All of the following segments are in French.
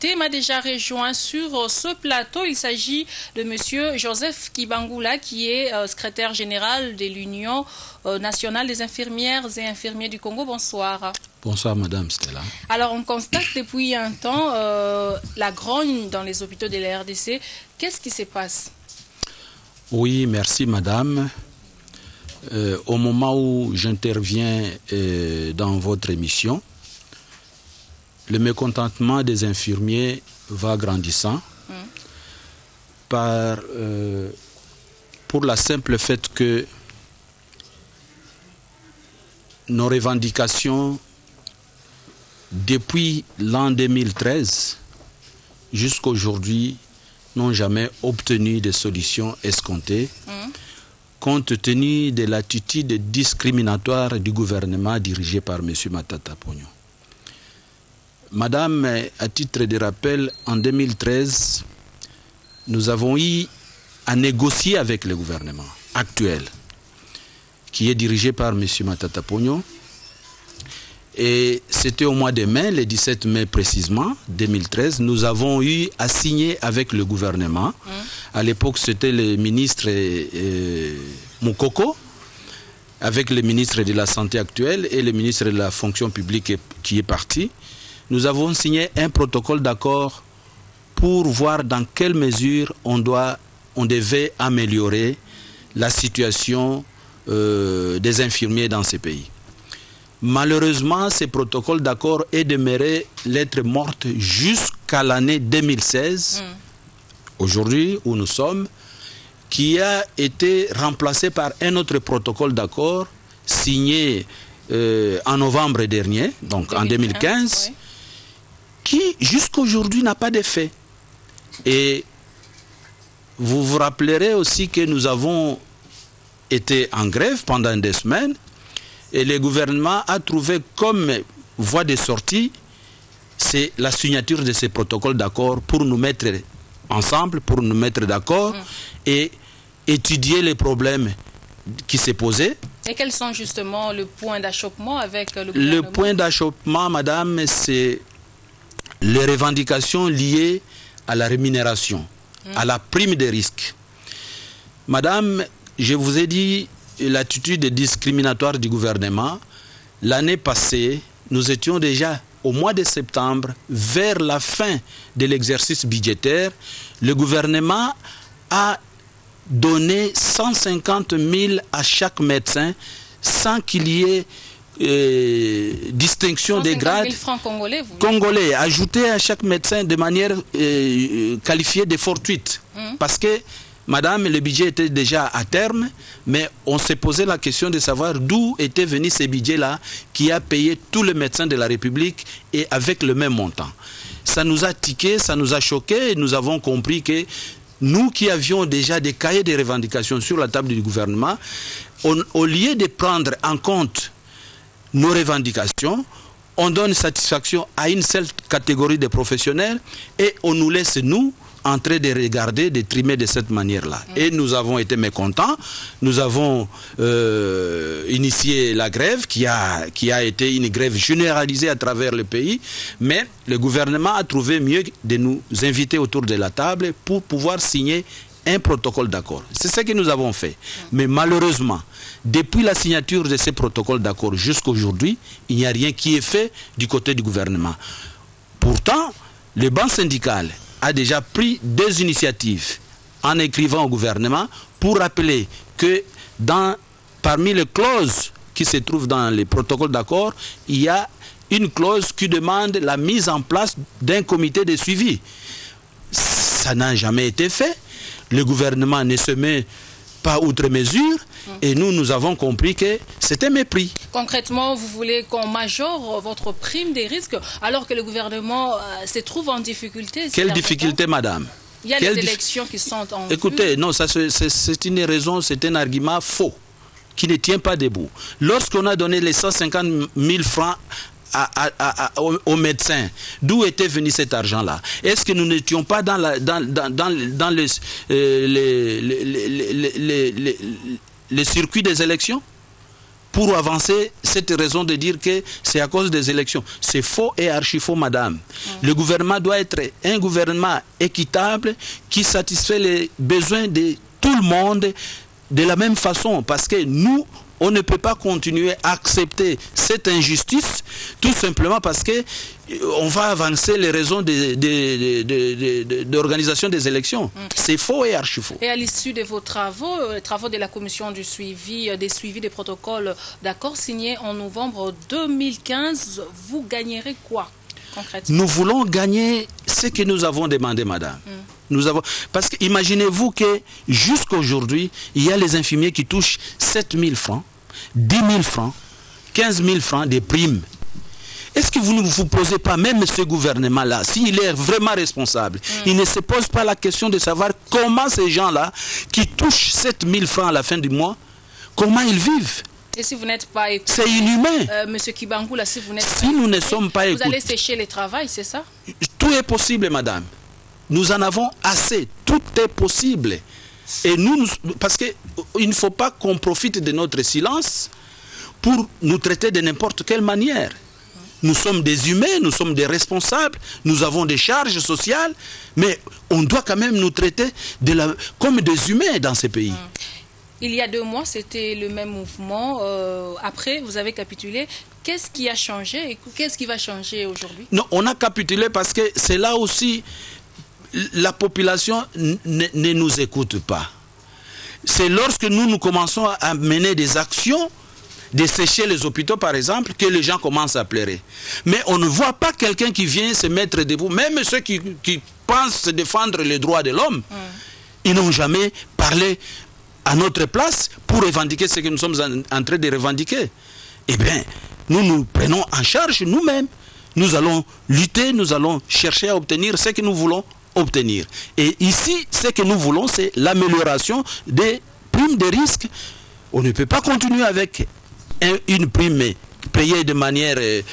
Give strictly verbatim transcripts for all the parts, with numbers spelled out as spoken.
m'a déjà rejoint sur ce plateau. Il s'agit de monsieur Joseph Kibangula, qui est euh, secrétaire général de l'Union euh, nationale des infirmières et infirmiers du Congo. Bonsoir. Bonsoir Madame Stella. Alors on constate depuis un temps euh, la grogne dans les hôpitaux de la R D C. Qu'est-ce qui se passe? Oui, merci Madame. Euh, au moment où j'interviens euh, dans votre émission, le mécontentement des infirmiers va grandissant mmh. par, euh, pour la simple fait que nos revendications depuis l'an deux mille treize jusqu'à aujourd'hui n'ont jamais obtenu de solutions escomptées mmh. compte tenu de l'attitude discriminatoire du gouvernement dirigé par M. Matata Ponyo. Madame, à titre de rappel, en deux mille treize, nous avons eu à négocier avec le gouvernement actuel, qui est dirigé par M. Matata Ponyo. Et c'était au mois de mai, le dix-sept mai précisément, deux mille treize, nous avons eu à signer avec le gouvernement. Mmh. À l'époque, c'était le ministre euh, Moukoko, avec le ministre de la Santé actuel et le ministre de la Fonction publique qui est parti. Nous avons signé un protocole d'accord pour voir dans quelle mesure on, doit, on devait améliorer la situation euh, des infirmiers dans ces pays. Malheureusement, ce protocole d'accord est demeuré lettre morte jusqu'à l'année deux mille seize, mmh. aujourd'hui où nous sommes, qui a été remplacé par un autre protocole d'accord signé euh, en novembre dernier, donc deux mille quinze, en deux mille quinze, oui. qui jusqu'à aujourd'hui n'a pas d'effet. Et vous vous rappellerez aussi que nous avons été en grève pendant des semaines. Et le gouvernement a trouvé comme voie de sortie, c'est la signature de ces protocoles d'accord pour nous mettre ensemble, pour nous mettre d'accord mmh. et étudier les problèmes qui s'est posé. Et quels sont justement les points d'achoppement avec le gouvernement? Le point d'achoppement, madame, c'est les revendications liées à la rémunération, mmh. à la prime de risque. Madame, je vous ai dit l'attitude discriminatoire du gouvernement. L'année passée, nous étions déjà au mois de septembre, vers la fin de l'exercice budgétaire. Le gouvernement a donné cent cinquante mille à chaque médecin sans qu'il y ait euh, distinction des grades. cent cinquante mille francs congolais, vous congolais, ajoutés à chaque médecin de manière euh, qualifiée de fortuite. Mmh. Parce que Madame, le budget était déjà à terme, mais on s'est posé la question de savoir d'où était venu ce budget-là qui a payé tous les médecins de la République et avec le même montant. Ça nous a tiqué, ça nous a choqué et nous avons compris que nous qui avions déjà des cahiers de revendications sur la table du gouvernement, on, au lieu de prendre en compte nos revendications, on donne satisfaction à une seule catégorie de professionnels et on nous laisse, nous, en train de regarder, de trimer de cette manière-là. Mmh. Et nous avons été mécontents. Nous avons euh, initié la grève qui a, qui a été une grève généralisée à travers le pays. Mais le gouvernement a trouvé mieux de nous inviter autour de la table pour pouvoir signer un protocole d'accord. C'est ce que nous avons fait. Mmh. Mais malheureusement, depuis la signature de ce protocole d'accord jusqu'à aujourd'hui, il n'y a rien qui est fait du côté du gouvernement. Pourtant, le banc syndical a déjà pris deux initiatives en écrivant au gouvernement pour rappeler que dans, parmi les clauses qui se trouvent dans les protocoles d'accord, il y a une clause qui demande la mise en place d'un comité de suivi. Ça n'a jamais été fait. Le gouvernement ne se met pas outre mesure et nous, nous avons compris que c'était mépris. Concrètement, vous voulez qu'on majore votre prime des risques alors que le gouvernement euh, se trouve en difficulté? Quelle difficulté, madame? Il y a Quelle les élections qui sont en Écoutez, non, ça c'est une raison, c'est un argument faux qui ne tient pas debout. Lorsqu'on a donné les cent cinquante mille francs À, à, à, aux, aux médecins, d'où était venu cet argent-là? Est-ce que nous n'étions pas dans, la, dans, dans, dans, dans les, euh, les, les, les, les, les, les, les circuits des élections? pour avancer cette raison de dire que c'est à cause des élections. C'est faux et archi-faux, madame. Mmh. Le gouvernement doit être un gouvernement équitable qui satisfait les besoins de tout le monde de la même façon. Parce que nous, on ne peut pas continuer à accepter cette injustice tout simplement parce que on va avancer les raisons de, de, de, de, de, d'organisation des élections. Mm. C'est faux et archi-faux. Et à l'issue de vos travaux, les travaux de la commission du suivi, des suivis des protocoles d'accord signés en novembre deux mille quinze, vous gagnerez quoi concrètement? Nous voulons gagner ce que nous avons demandé, madame. Mm. Nous avons, parce que imaginez-vous que jusqu'à aujourd'hui, il y a les infirmiers qui touchent sept mille francs, dix mille francs, quinze mille francs de primes. Est-ce que vous ne vous posez pas, même ce gouvernement-là, s'il est vraiment responsable, mm. il ne se pose pas la question de savoir comment ces gens-là, qui touchent sept mille francs à la fin du mois, comment ils vivent? Et si vous n'êtes pas écouté, c'est inhumain. Euh, Monsieur Kibangoula, si vous n'êtes si pas nous écouté, ne sommes pas vous écoutés, allez sécher les travails, c'est ça? Tout est possible, madame. Nous en avons assez. Tout est possible. Et nous, nous parce qu'il ne faut pas qu'on profite de notre silence pour nous traiter de n'importe quelle manière. Nous sommes des humains, nous sommes des responsables, nous avons des charges sociales, mais on doit quand même nous traiter de la, comme des humains dans ces pays. Il y a deux mois, c'était le même mouvement. Euh, après, vous avez capitulé. Qu'est-ce qui a changé et qu'est-ce qui va changer aujourd'hui? Non, on a capitulé parce que c'est là aussi, la population ne nous écoute pas. C'est lorsque nous, nous commençons à mener des actions, de sécher les hôpitaux par exemple, que les gens commencent à pleurer. Mais on ne voit pas quelqu'un qui vient se mettre debout. Même ceux qui, qui pensent défendre les droits de l'homme, mm. ils n'ont jamais parlé à notre place pour revendiquer ce que nous sommes en, en train de revendiquer. Eh bien, nous nous prenons en charge nous-mêmes. Nous allons lutter, nous allons chercher à obtenir ce que nous voulons obtenir. Et ici, ce que nous voulons, c'est l'amélioration des primes de risque. On ne peut pas continuer avec une prime payée de manière euh,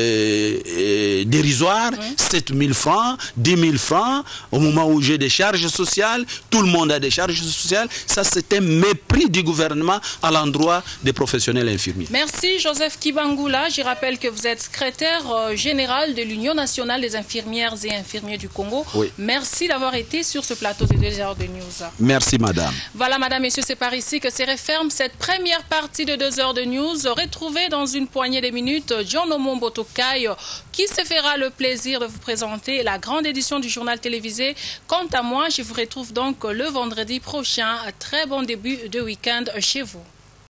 euh, dérisoire, oui. sept mille francs, dix mille francs, au moment où j'ai des charges sociales, tout le monde a des charges sociales. Ça, c'est un mépris du gouvernement à l'endroit des professionnels infirmiers. Merci Joseph Kibangoula. Je rappelle que vous êtes secrétaire euh, général de l'Union nationale des infirmières et infirmiers du Congo. Oui. Merci d'avoir été sur ce plateau de deux heures de news. Merci madame. Voilà madame, messieurs, c'est par ici que se referme cette première partie de deux heures de news. Retrouvez dans une poignée de minutes John Omombo Tokai qui se fera le plaisir de vous présenter la grande édition du journal télévisé. Quant à moi, je vous retrouve donc le vendredi prochain. Très bon début de week-end chez vous.